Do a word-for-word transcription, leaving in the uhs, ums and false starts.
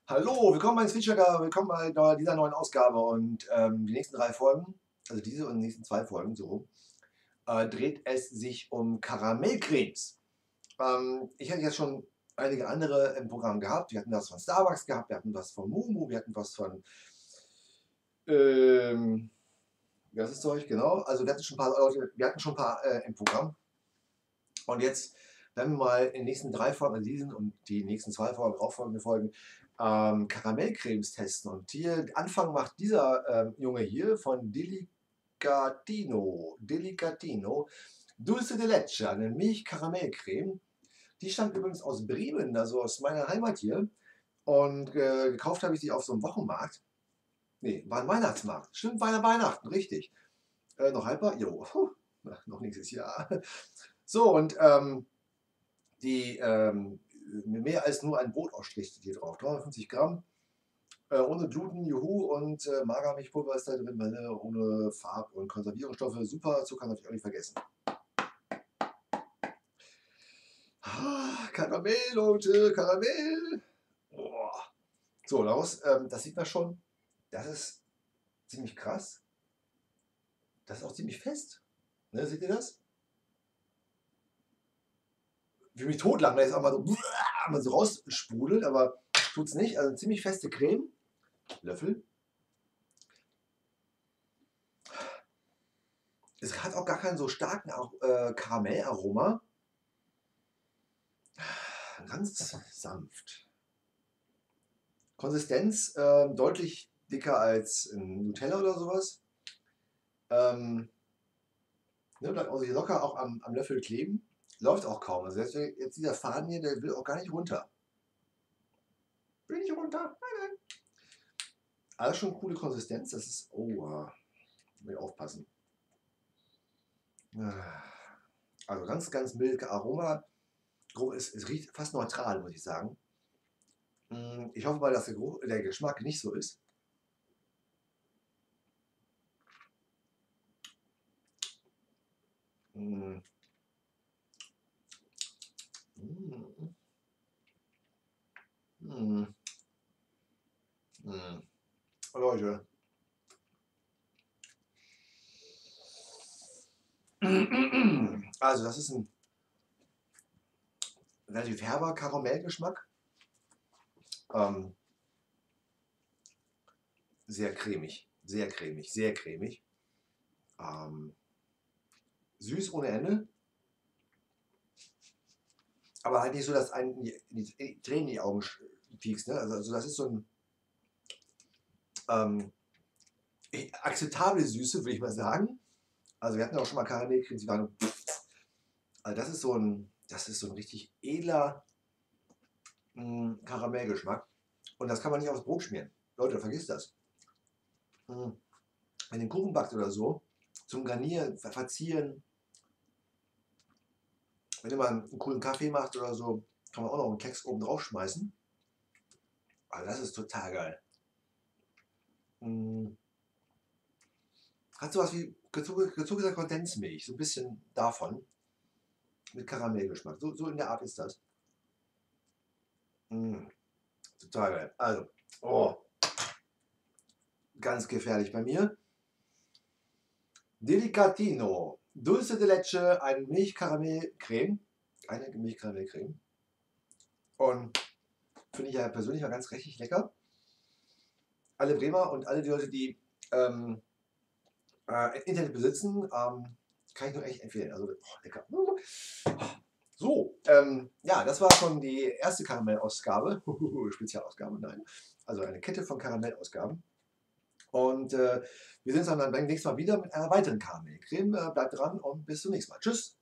Hallo, willkommen bei Switcher, willkommen bei dieser neuen Ausgabe und ähm, die nächsten drei Folgen, also diese und die nächsten zwei Folgen, so, äh, dreht es sich um Karamellcremes. Ähm, ich hatte jetzt schon einige andere im Programm gehabt. Wir hatten das von Starbucks gehabt, wir hatten was von Mumu, wir hatten was von, ähm, wie heißt das Zeug, genau. Also wir hatten schon ein paar Leute, wir hatten schon ein paar äh, im Programm. Und jetzt werden wir mal in den nächsten drei Folgen, also diesen und die nächsten zwei Folgen, auch folgende Folgen, ähm, Karamellcremes testen. Und hier Anfang macht dieser ähm, Junge hier von Delicatino, Delicatino, Dulce de Leche, eine Milch-Karamellcreme. Die stammt übrigens aus Bremen, also aus meiner Heimat hier. Und äh, gekauft habe ich sie auf so einem Wochenmarkt. Nee, war ein Weihnachtsmarkt. Stimmt, war ja Weihnachten, richtig. Äh, noch haltbar? Jo, puh, noch nächstes Jahr. So, und ähm, die ähm, mehr als nur ein Brotausstrich steht hier drauf. dreihundertfünfzig Gramm, äh, ohne Gluten, juhu, und äh, Magermilchpulver ist da drin, Vanille, ohne Farb- und Konservierungsstoffe. Super, Zucker natürlich auch nicht vergessen. Ah, Karamell, Leute, Karamell. Boah. So, daraus, ähm, das sieht man schon, das ist ziemlich krass. Das ist auch ziemlich fest. Ne, seht ihr das? Ich will mich totlachen, wenn es auch mal so, man so raussprudelt, aber tut es nicht. Also ziemlich feste Creme. Löffel. Es hat auch gar keinen so starken äh, Karamellaroma. Ganz sanft. Konsistenz äh, deutlich dicker als in Nutella oder sowas. Ähm, ne, bleibt auch sich locker auch am, am Löffel kleben. Läuft auch kaum. Also jetzt, jetzt dieser Faden hier, der will auch gar nicht runter. Will nicht runter. Nein, nein. Alles schon coole Konsistenz. Das ist. Oh, uh, will aufpassen. Also ganz, ganz milde Aroma. Es, es riecht fast neutral, muss ich sagen. Ich hoffe mal, dass der, Geruch, der Geschmack nicht so ist. Mm. Mm. Mm. Mm. Leute. Also das ist ein relativ herber Karamellgeschmack. Ähm, sehr cremig, sehr cremig, sehr cremig. Ähm, süß ohne Ende. Aber halt nicht so, dass einen in die, in die Tränen in die Augen piekst. Ne? Also, also das ist so ein ähm, akzeptable Süße, würde ich mal sagen. Also wir hatten auch schon mal Karamellcremes, die waren. Also das ist so ein, das ist so ein richtig edler mh, Karamellgeschmack. Und das kann man nicht aufs Brot schmieren. Leute, vergisst das. Mh, wenn ihr den Kuchen backt oder so, zum Garnieren, verzieren, wenn ihr mal einen coolen Kaffee macht oder so, kann man auch noch einen Keks oben drauf schmeißen. Also das ist total geil. Mh, hat sowas wie gezuckerte Kondensmilch, so ein bisschen davon. Mit Karamellgeschmack. So, so in der Art ist das. Mh, total geil. Also, oh, ganz gefährlich bei mir. Delicatino, Dulce de Leche, eine Milchkaramellcreme. Eine Milchkaramellcreme. Und finde ich ja persönlich mal ganz richtig lecker. Alle Bremer und alle die Leute, die ähm, äh, Internet besitzen, ähm, kann ich nur echt empfehlen. Also, oh, lecker. So, ähm, ja, das war schon die erste Karamellausgabe. Spezialausgabe, nein. Also eine Kette von Karamellausgaben. Und äh, wir sehen uns dann beim nächsten Mal wieder mit einer weiteren Karamellcreme. Äh, bleibt dran und bis zum nächsten Mal. Tschüss.